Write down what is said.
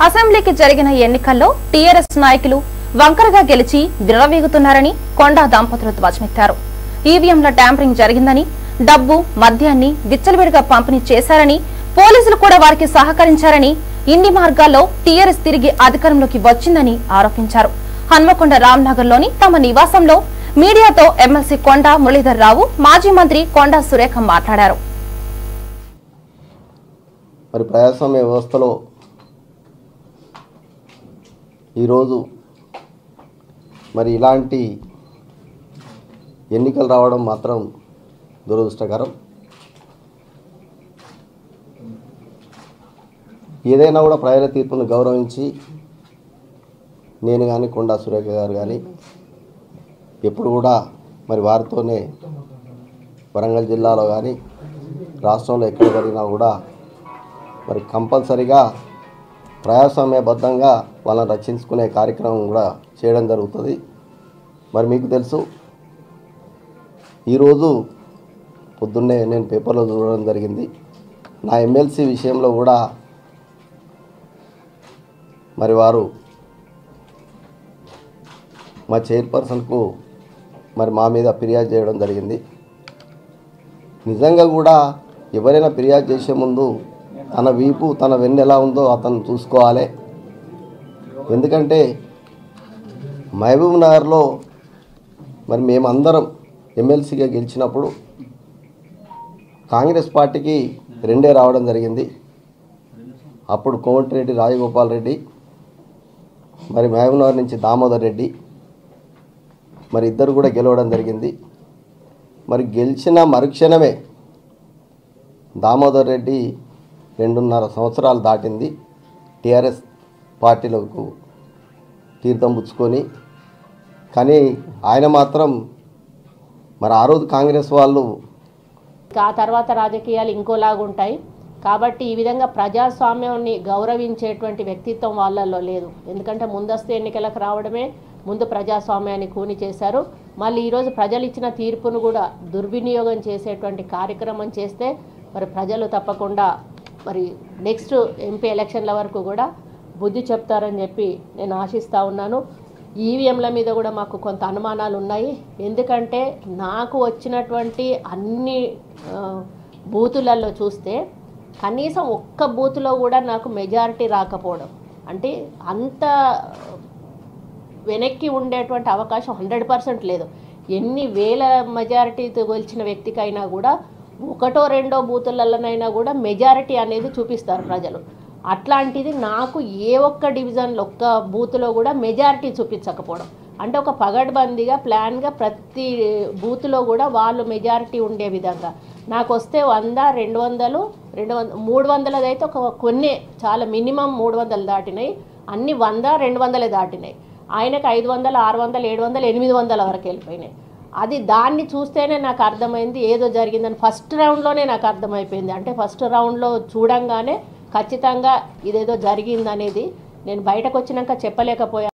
అసెంబ్లీకి జరిగిన ఎన్నికల్లో టీఆర్ఎస్ నాయకులు వంకరగా గెలిచి విర్రవీగుతున్నారని కొండా దంపతులు ధ్వజమెత్తారు. ఈవీఎంల ట్యాంపరింగ్ జరిగిందని, డబ్బు మద్యాన్ని విచ్చలవిడిగా పంపిణీ చేశారని, పోలీసులు కూడా వారికి సహకరించారని, ఇన్ని మార్గాల్లో టీఆర్ఎస్ తిరిగి అధికారంలోకి వచ్చిందని ఆరోపించారు. హన్మకొండ రామ్నగర్లోని తమ నివాసంలో మీడియాతో ఎమ్మెల్సీ కొండా మురళీధర్ రావు, మాజీ మంత్రి కొండా సురేఖ మాట్లాడారు. మరి ప్రజాస్వామ్య వ్యవస్థలో ఈరోజు మరి ఇలాంటి ఎన్నికలు రావడం మాత్రం దురదృష్టకరం. ఏదైనా కూడా ప్రజల తీర్పును గౌరవించి నేను కానీ కొండా సురేఖ గారు కానీ ఎప్పుడు కూడా మరి వారితోనే వరంగల్ జిల్లాలో కానీ రాష్ట్రంలో ఎక్కడ జరిగినా కూడా మరి కంపల్సరిగా ప్రజాస్వామ్యబద్ధంగా వాళ్ళని రక్షించుకునే కార్యక్రమం కూడా చేయడం జరుగుతుంది. మరి మీకు తెలుసు, ఈరోజు పొద్దున్నే నేను పేపర్లో చూడడం జరిగింది. నా ఎమ్మెల్సీ విషయంలో కూడా మరి వారు మా చైర్పర్సన్కు మరి మా మీద ఫిర్యాదు చేయడం జరిగింది. నిజంగా కూడా ఎవరైనా ఫిర్యాదు చేసే ముందు తన వీపు తన వెన్ను ఎలా ఉందో అతను చూసుకోవాలి. ఎందుకంటే మహబూబ్ నగర్లో మరి మేమందరం ఎమ్మెల్సీగా గెలిచినప్పుడు కాంగ్రెస్ పార్టీకి 2 రావడం జరిగింది. అప్పుడు కోమటిరెడ్డి రాజగోపాల్ రెడ్డి, మరి మహబూబ్ నగర్ నుంచి దామోదర్ రెడ్డి, మరి ఇద్దరు కూడా గెలవడం జరిగింది. మరి గెలిచిన మరుక్షణమే దామోదర్ రెడ్డి 2.5 సంవత్సరాలు దాటింది టీఆర్ఎస్ పార్టీలకు తీర్థం పుచ్చుకొని. కానీ ఆయన మాత్రం మరి ఆ రోజు కాంగ్రెస్ వాళ్ళు ఆ తర్వాత రాజకీయాలు ఇంకోలాగా ఉంటాయి కాబట్టి ఈ విధంగా ప్రజాస్వామ్యాన్ని గౌరవించేటువంటి వ్యక్తిత్వం వాళ్ళల్లో లేదు. ఎందుకంటే ముందస్తు ఎన్నికలకు రావడమే ముందు ప్రజాస్వామ్యాన్ని కూని చేశారు. మళ్ళీ ఈరోజు ప్రజలు ఇచ్చిన తీర్పును కూడా దుర్వినియోగం చేసేటువంటి కార్యక్రమం చేస్తే మరి ప్రజలు తప్పకుండా మరి నెక్స్ట్ ఎంపీ ఎలక్షన్ల వరకు కూడా బుద్ధి చెప్తారని చెప్పి నేను ఆశిస్తూ ఉన్నాను. ఈవీఎంల మీద కూడా మాకు కొంత అనుమానాలు ఉన్నాయి. ఎందుకంటే నాకు వచ్చినటువంటి అన్ని బూతులలో చూస్తే కనీసం ఒక్క బూతులో కూడా నాకు మెజారిటీ రాకపోవడం అంటే అంత వెనక్కి ఉండేటువంటి అవకాశం 100% లేదు. ఎన్ని వేల మెజారిటీతో గెలిచిన వ్యక్తికైనా కూడా 1-2 బూతులలోనైనా కూడా మెజారిటీ అనేది చూపిస్తారు ప్రజలు. అట్లాంటిది నాకు ఏ ఒక్క డివిజన్లో ఒక్క బూత్లో కూడా మెజారిటీ చూపించకపోవడం అంటే ఒక పగడ్బందీగా ప్లాన్గా ప్రతి బూత్లో కూడా వాళ్ళు మెజారిటీ ఉండే విధంగా నాకు వస్తే 100, 200, 300 అయితే కొన్ని చాలా మినిమం 300 దాటినాయి. అన్ని 100, 200 దాటినాయి. ఆయనకు 500, 600, 700, 800 వరకు వెళ్ళిపోయినాయి. అది దాన్ని చూస్తేనే నాకు అర్థమైంది ఏదో జరిగిందని. ఫస్ట్ రౌండ్లోనే నాకు అర్థమైపోయింది. అంటే ఫస్ట్ రౌండ్లో చూడంగానే ఖచ్చితంగా ఇదేదో జరిగిందనేది నేను బయటకు వచ్చినాక చెప్పలేకపోయాను.